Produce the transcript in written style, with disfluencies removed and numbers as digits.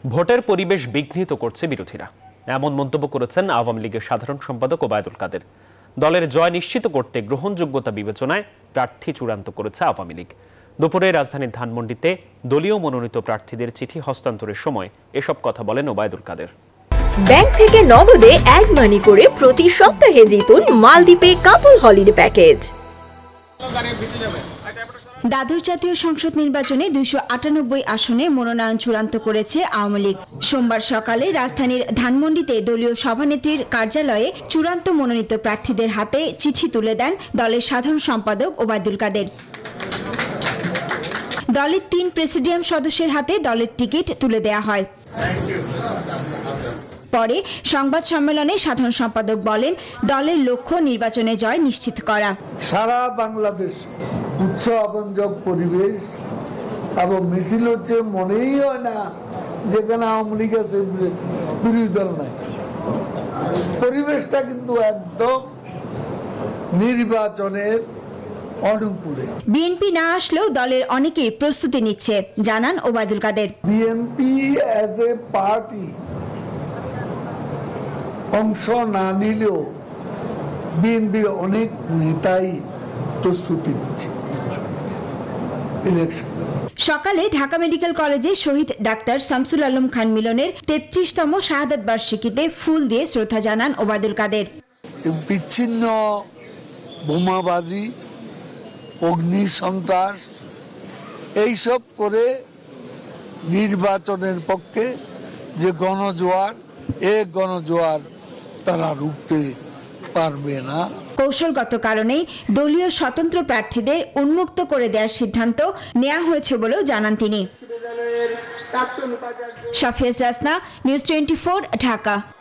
ভোটের পরিবেশ বিঘ্নিত করছে বিরোধীরা, এমন মন্তব্য করেছেন আওয়ামী লীগের সাধারণ সম্পাদক ওবায়দুল কাদের। দলের জয় নিশ্চিত করতে গ্রহণযোগ্যতা বিবেচনায় প্রার্থী চূড়ান্ত করেছে আওয়ামী লীগ। দুপুরে রাজধানীর ধানমন্ডিতে দলীয় মনোনীত প্রার্থীদের চিঠি হস্তান্তরের সময় এসব কথা বলেন ওবায়দুল কাদের। ব্যাংক থেকে নগদে অ্যাড মানি করে প্রতি সপ্তাহে জিতুন মালদ্বীপে কাপল হলিডে প্যাকেজ। দ্বাদশ জাতীয় সংসদ নির্বাচনে 298 আসনে মনোনয়ন চূড়ান্ত করেছে আওয়ামী লীগ। সোমবার সকালে রাজধানীর ধানমন্ডিতে দলীয় সভানেত্রীর কার্যালয়ে চূড়ান্ত মনোনীত প্রার্থীদের হাতে চিঠি তুলে দেন দলের সাধারণ সম্পাদক ওবায়দুল কাদের। দলের 3 প্রেসিডিয়াম সদস্যের হাতে দলের টিকিট তুলে দেয়া হয়। পরে সংবাদ সম্মেলনে সাধারণ সম্পাদক বলেন, দলের লক্ষ্য নির্বাচনে জয় নিশ্চিত করা। সারা বাংলাদেশ উৎসবঞ্জক পরিবেশ এবং মিছিল হচ্ছে, মনেই হয় না যেখানে আওয়ামী লীগ আছে, বিরোধী দল নাই। পরিবেশটা কিন্তু একদম নির্বাচনের অনুকূলে। বিএনপি না আসলেও দলের অনেকেই প্রস্তুতি নিচ্ছে, জানান Obaidul Quader. BNP as a party অংশ না নিলেও বিএনপির অনেক নেতাই প্রস্তুতি নিচ্ছে ইলেকশন। সকালে ঢাকা মেডিকেল কলেজে শহীদ ডাক্তার শামসুল আলম খান মিলনের 33তম শাহাদাত বার্ষিকীতে ফুল দিয়ে শ্রদ্ধা জানান ওবায়দুল কাদের। বিচ্ছিন্ন বোমাবাজি, অগ্নি সন্ত্রাস এইসব করে নির্বাচনের পক্ষে যে গণজোয়ার, গণজোয়ার তারা রুখতে পারবে না। কৌশলগত কারণেই দলীয় স্বতন্ত্র প্রার্থীদের উন্মুক্ত করে দেওয়ার সিদ্ধান্ত নেওয়া হয়েছে বলেও জানান তিনি। শাফিয়া রাসনা, নিউজ 24, ঢাকা।